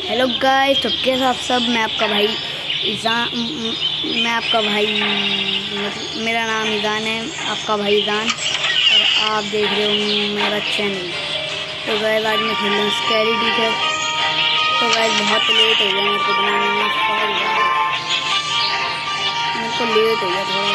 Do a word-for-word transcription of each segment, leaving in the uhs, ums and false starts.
Hello guys, तो कैसे आप सब। मैं आपका भाई ईजान मैं आपका भाई मेरा नाम ईजान है, आपका भाई ईजान, और आप देख रहे हो मेरा चैनल। तो गाइस आज मैं खेल रहा हूँ स्कैरी टीचर। तो गाइस बहुत लेट हो गया मेरे को बनाने में, सॉरी मेरे को लेट हो गया थोड़ा।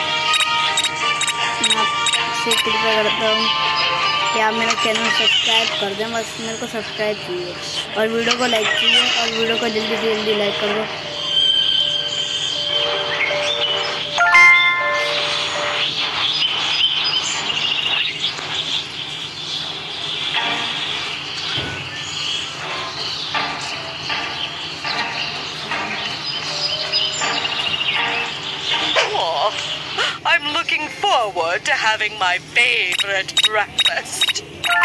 मैं आपसे कृपया करता हूँ कि आप मेरा चैनल सब्सक्राइब कर दें, बस मेरे को सब्सक्राइब कीजिए और वीडियो को लाइक कीजिए और वीडियो को जल्दी से जल्दी लाइक कर दो। I'm looking forward to having my favorite breakfast.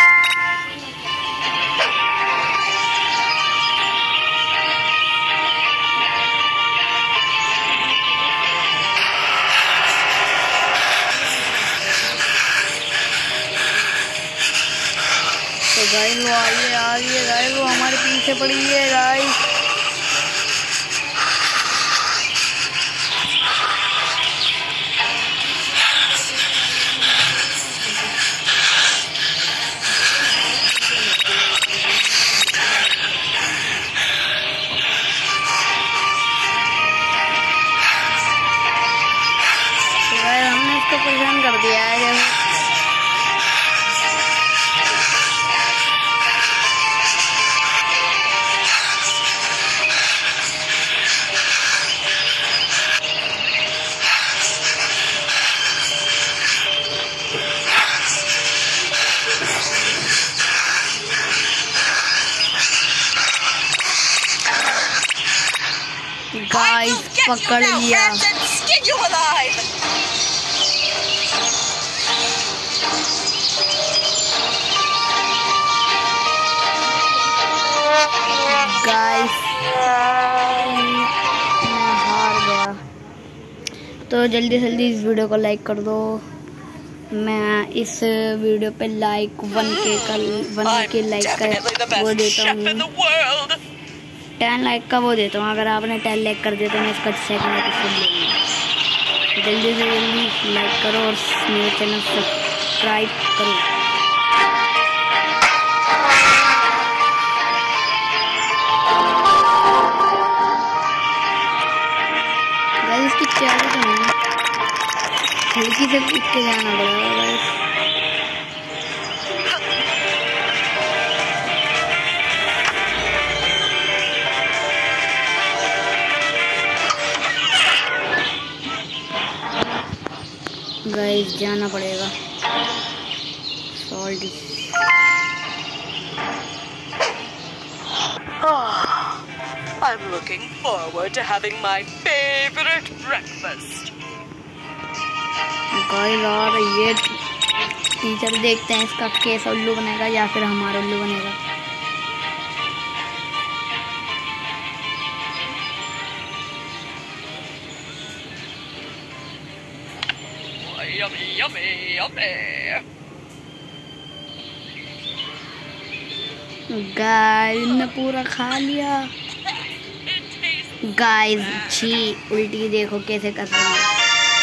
तो गाइस वो आइए आइए गाइस, वो हमारे पीछे पड़ी है गाइस। हमने इसको परेशान कर दिया है जैसे। गाइस पकड़ लिया। गाइस मैं हार गया। तो जल्दी से जल्दी इस वीडियो को लाइक कर दो। मैं इस वीडियो पे लाइक वन के का वन के लाइक का वो देता हूँ, टेन लाइक का वो देता हूँ। अगर आपने टेन लाइक कर दिया तो मैं इसका सेकंड एपिसोड लूँगा। जल्दी से जल्दी लाइक करो और मेरे चैनल सब्सक्राइब करो। गाइस इसकी चाबी तो नहीं, खिड़की से कूद के जाना पड़ेगा गाइस। गाइस जाना पड़ेगा। Salty I'm looking forward to having my favorite breakfast. Guys और ये टीचर देखते हैं इसका कैसा उल्लू बनेगा या फिर हमारा उल्लू बनेगा। Yummy, yummy, yummy. गाइस ने पूरा खा लिया। गाइस छी उल्टी देखो कैसे कर रहे हैं।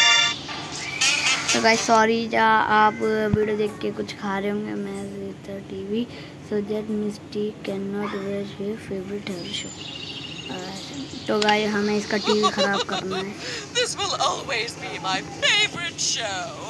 तो गाइस सॉरी जा आप वीडियो देख के कुछ खा रहे होंगे। मैं TV so that mistake can not watch your favourite hair show. तो गाइस हमें इसका टीवी खराब करना है। This will always be my favorite show.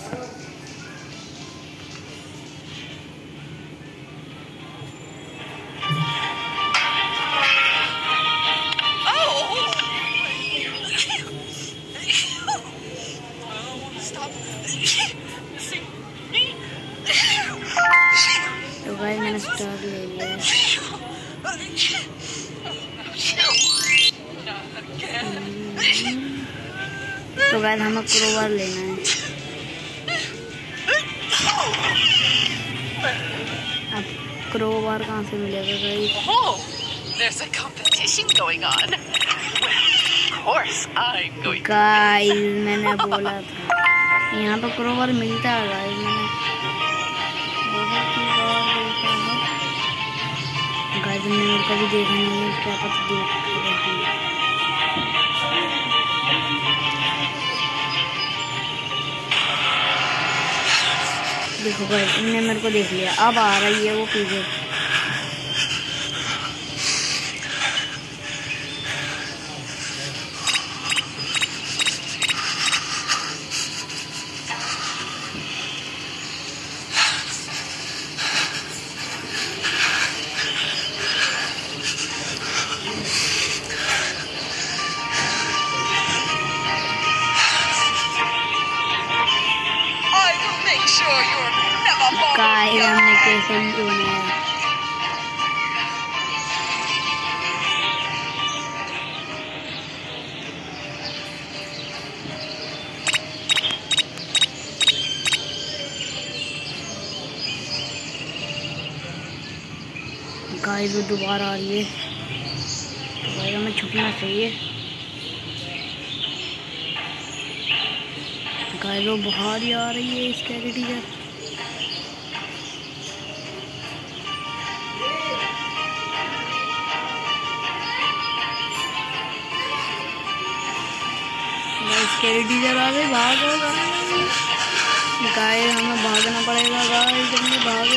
तो गाइस मैंने स्टार ले लिया है। तो गाइस हमें क्रोबार लेना है। अब क्रोबार कहाँ से मिलेगा guys? Oh, there's a competition going on. Well, of course I'm going. Guys मैंने बोला था यहाँ पर क्रोबार मिलता है गाइस। मैंने बहुत ही बार देखा है। गाइस ने मेरे को भी देखा नहीं है, क्या पता देख देखो गाइस इनने मेरे को देख लिया, अब आ रही है वो पीछे। गाइस हमने कैसे बनाया, गाइस वो दोबारा आ रही है, तो भाई हमें छुपना चाहिए। गाइस वो बाहर ही आ रही है स्कैरी टीचर। स्कैरी टीचर आ गई, भागो गाइस, हमें भागना पड़ेगा गाइस, जल्दी भागो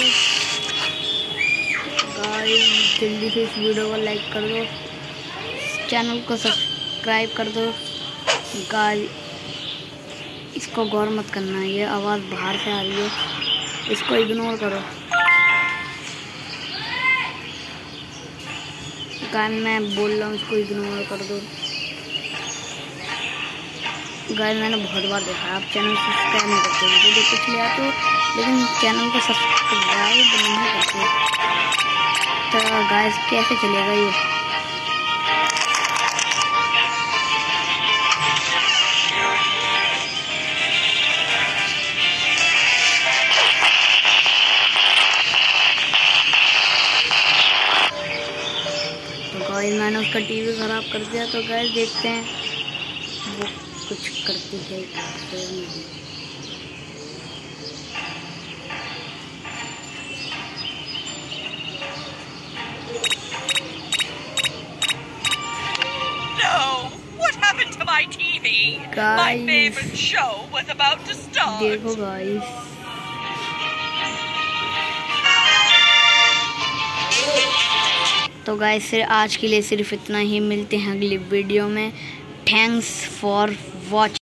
गाइस, जल्दी से इस वीडियो को लाइक कर दो, चैनल को सब्सक्राइब कर दो गाइस। इसको गौर मत करना, ये आवाज़ बाहर से आ रही है, इसको इग्नोर करो गाइस, मैं बोल रहा हूँ इसको इग्नोर कर दो गाइस। मैंने बहुत बार देखा, आप चैनल सब्सक्राइब नहीं करते, वीडियो देख कुछ लिया तो, लेकिन चैनल को सब्सक्राइब नहीं करते, तो गाइस कैसे चलेगा ये। तो गाइस मैंने उसका टीवी खराब कर दिया, तो गाइस देखते हैं वो कुछ करती है तो नहीं। No, what happened to my T V? Guys, my favorite show was about to start. देखो गाइस, तो गाइस फिर आज के लिए सिर्फ इतना ही, मिलते हैं अगली वीडियो में। Thanks for watching.